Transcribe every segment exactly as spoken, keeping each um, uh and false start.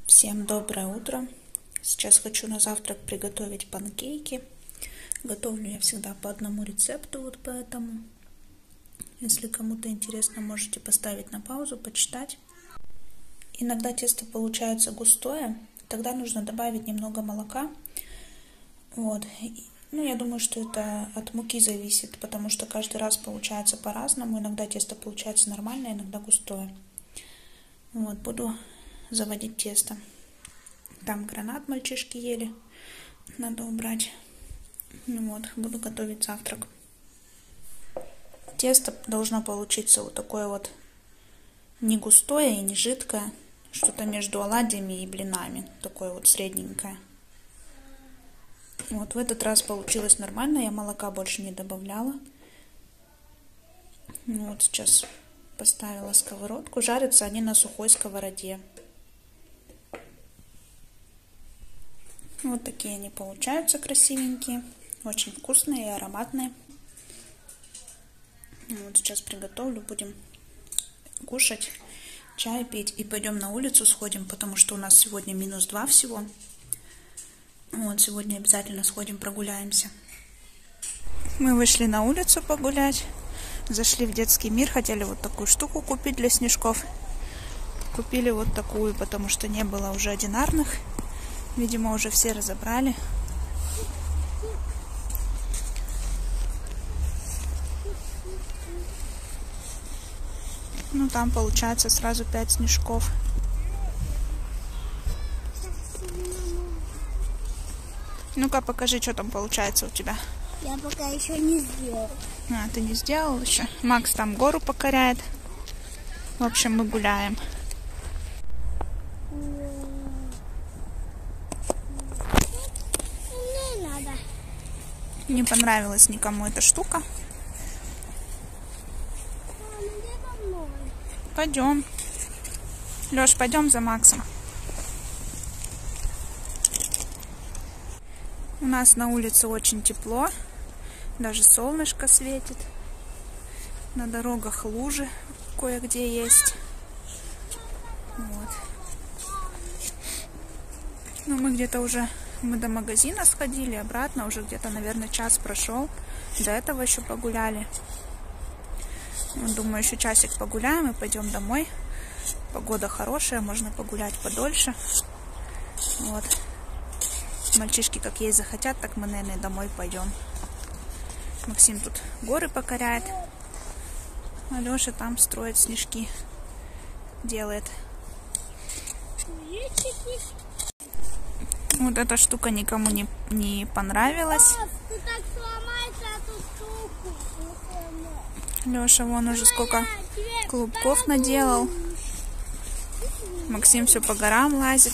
Всем доброе утро. Сейчас хочу на завтрак приготовить панкейки. Готовлю я всегда по одному рецепту, вот поэтому, если кому-то интересно, можете поставить на паузу, почитать. Иногда тесто получается густое, тогда нужно добавить немного молока. Вот. Ну, я думаю, что это от муки зависит, потому что каждый раз получается по-разному. Иногда тесто получается нормальное, иногда густое. Вот, буду заводить тесто. Там гранат мальчишки ели, надо убрать. Ну вот, буду готовить завтрак. Тесто должно получиться вот такое вот не густое и не жидкое, что-то между оладьями и блинами, такое вот средненькое. Вот в этот раз получилось нормально, я молока больше не добавляла. Ну вот сейчас поставила сковородку, жарятся они на сухой сковороде. Вот такие они получаются красивенькие, очень вкусные и ароматные. Вот сейчас приготовлю, будем кушать, чай пить и пойдем на улицу сходим, потому что у нас сегодня минус два всего. Вот сегодня обязательно сходим, прогуляемся. Мы вышли на улицу погулять, зашли в детский мир, хотели вот такую штуку купить для снежков. Купили вот такую, потому что не было уже одинарных. Видимо, уже все разобрали. Ну, там получается сразу пять снежков. Ну-ка, покажи, что там получается у тебя. Я пока еще не сделал. А, ты не сделал еще? Макс там гору покоряет. В общем, мы гуляем. Не надо. Не понравилась никому эта штука. Мама, где со мной? Пойдем. Леш, пойдем за Максом. У нас на улице очень тепло. Даже солнышко светит. На дорогах лужи кое-где есть. Вот. Ну, мы где-то уже... Мы до магазина сходили, обратно уже где-то, наверное, час прошел. До этого еще погуляли. Думаю, еще часик погуляем и пойдем домой. Погода хорошая, можно погулять подольше. Вот. Мальчишки как есть захотят, так мы, наверное, домой пойдем. Максим тут горы покоряет. А Леша там строит снежки. Делает. Вот эта штука никому не, не понравилась. Ты так сломаешь эту штуку. Леша вон уже сколько клубков наделал. Максим все по горам лазит.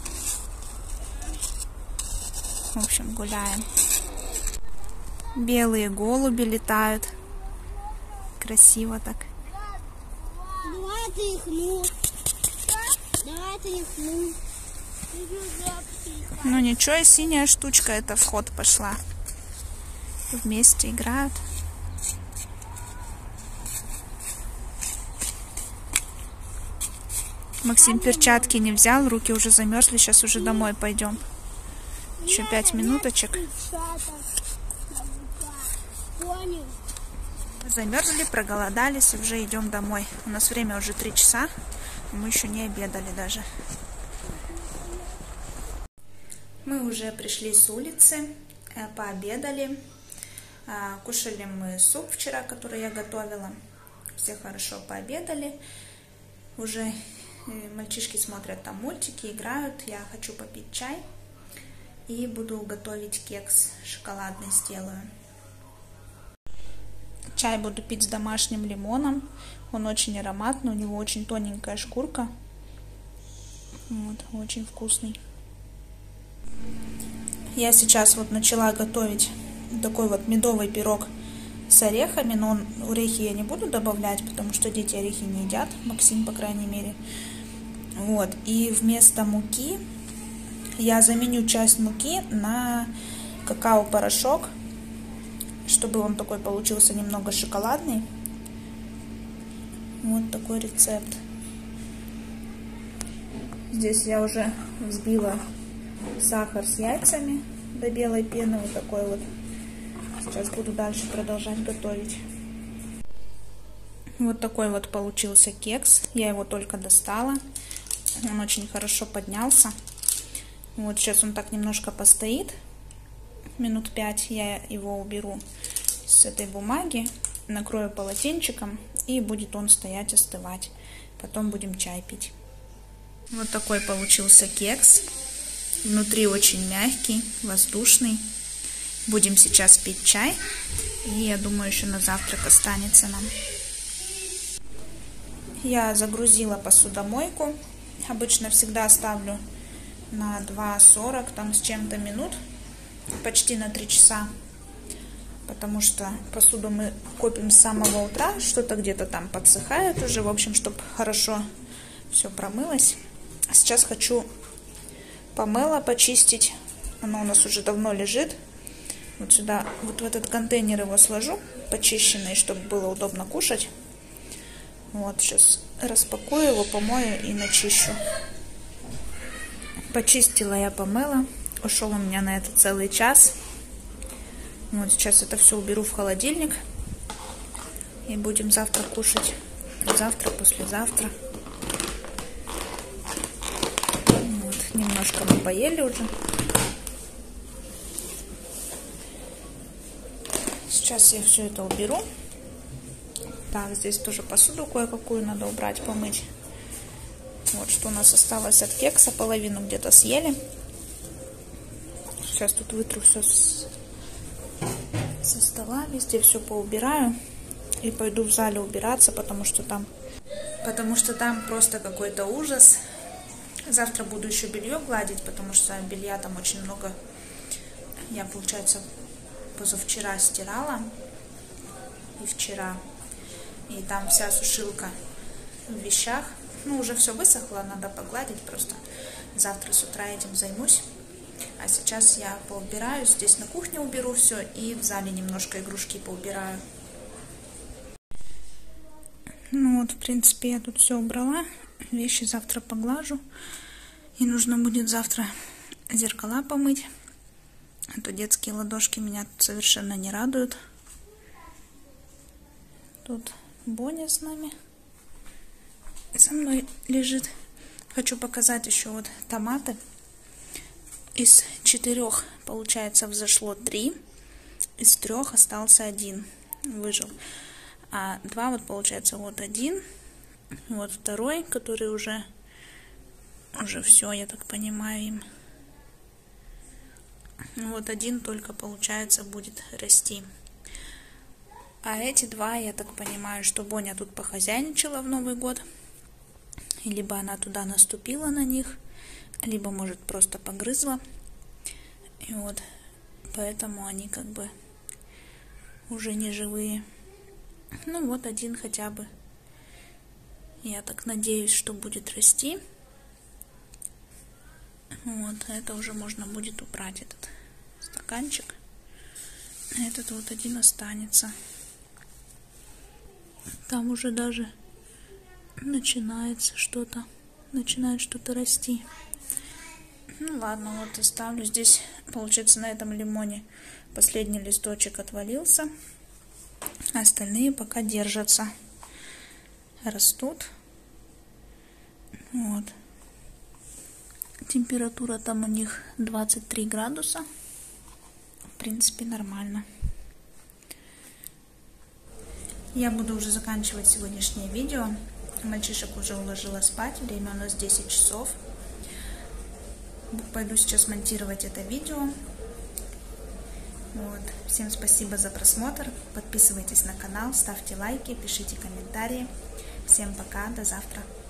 В общем, гуляем. Белые голуби летают. Красиво так. Давай тряхну. Давай тряхну. Ну ничего, синяя штучка, это в ход пошла. Вместе играют. Максим перчатки не взял, руки уже замерзли, сейчас уже домой пойдем. Еще пять минуточек. Замерзли, проголодались, уже идем домой. У нас время уже три часа, мы еще не обедали даже. Мы уже пришли с улицы, пообедали. Кушали мы суп вчера, который я готовила. Все хорошо пообедали. Уже мальчишки смотрят там мультики, играют. Я хочу попить чай. И буду готовить кекс шоколадный, сделаю. Чай буду пить с домашним лимоном. Он очень ароматный, у него очень тоненькая шкурка. Вот, очень вкусный. Я сейчас вот начала готовить такой вот медовый пирог с орехами, но он, орехи я не буду добавлять, потому что дети орехи не едят, Максим, по крайней мере. Вот, и вместо муки я заменю часть муки на какао-порошок, чтобы он такой получился немного шоколадный. Вот такой рецепт. Здесь я уже взбила сахар с яйцами до белой пены. Вот такой вот. Сейчас буду дальше продолжать готовить. Вот такой вот получился кекс. Я его только достала. Он очень хорошо поднялся. Вот сейчас он так немножко постоит. Минут пять я его уберу с этой бумаги. Накрою полотенчиком. И будет он стоять, остывать. Потом будем чай пить. Вот такой получился кекс. Внутри очень мягкий, воздушный. Будем сейчас пить чай. И я думаю, еще на завтрак останется нам. Я загрузила посудомойку. Обычно всегда ставлю на два сорок, там с чем-то минут. Почти на три часа. Потому что посуду мы копим с самого утра. Что-то где-то там подсыхает уже. В общем, чтобы хорошо все промылось. Сейчас хочу помыло почистить. Оно у нас уже давно лежит. Вот сюда, вот в этот контейнер его сложу, почищенный, чтобы было удобно кушать. Вот, сейчас распакую его, помою и начищу. Почистила я, помыла. Ушел у меня на это целый час. Вот, сейчас это все уберу в холодильник. И будем завтра кушать. Завтра, послезавтра. Вот, немножко мы поели уже. Сейчас я все это уберу. Так, здесь тоже посуду кое-какую надо убрать, помыть. Вот что у нас осталось от кекса. Половину где-то съели. Сейчас тут вытру все с... со стола. Везде все поубираю. И пойду в зале убираться, потому что там... Потому что там просто какой-то ужас. Завтра буду еще белье гладить, потому что белья там очень много. Я, получается, позавчера стирала. И вчера. И там вся сушилка в вещах. Ну, уже все высохло, надо погладить просто. Завтра с утра этим займусь. А сейчас я поубираю. Здесь на кухне уберу все. И в зале немножко игрушки поубираю. Ну вот, в принципе, я тут все убрала. Вещи завтра поглажу. И нужно будет завтра зеркала помыть. А то детские ладошки меня тут совершенно не радуют. Тут Боня с нами. Со мной лежит. Хочу показать еще вот томаты. Из четырех, получается, взошло три. Из трех остался один. Выжил. А два, вот получается, вот один. Вот второй, который уже... Уже все, я так понимаю, им. Вот один только, получается, будет расти. А эти два, я так понимаю, что Боня тут похозяйничала в Новый год. Либо она туда наступила на них, либо, может, просто погрызла. И вот, поэтому они как бы уже не живые. Ну вот один хотя бы. Я так надеюсь, что будет расти. Вот, это уже можно будет убрать, этот стаканчик. Этот вот один останется. Там уже даже начинается что-то, начинает что-то расти. Ну ладно, вот оставлю. Здесь, получается, на этом лимоне последний листочек отвалился. Остальные пока держатся. Растут. Вот. Температура там у них двадцать три градуса. В принципе, нормально. Я буду уже заканчивать сегодняшнее видео. Мальчишек уже уложила спать. Время у нас десять часов. Пойду сейчас монтировать это видео. Вот. Всем спасибо за просмотр. Подписывайтесь на канал, ставьте лайки, пишите комментарии. Всем пока, до завтра.